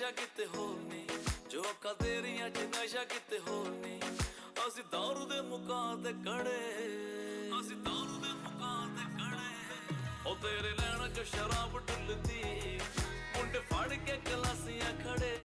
ਨਸ਼ਾ ਕਿਤੇ ਹੋਰ ਨਹੀਂ, ਜੋ ਅੱਖਾਂ ਤੇਰੀਆਂ 'ਚ ਨਸ਼ਾ ਕਿਤੇ ਹੋਰ ਨਹੀਂ। ਅਸੀਂ ਦਾਰੂ ਦੇ ਮੁਕਾਮ ਤੇ ਖੜੇ, ਅਸੀਂ ਦਾਰੂ ਦੇ ਮੁਕਾਮ ਤੇ ਖੜੇ। ਉਹ ਤੇਰੇ ਨੈਣਾਂ 'ਚ ਸ਼ਰਾਬ ਡੁੱਲਦੀ, ਮੁੰਡੇ ਫੜ ਕੇ ਗਲਾਸੀਆਂ ਖੜੇ।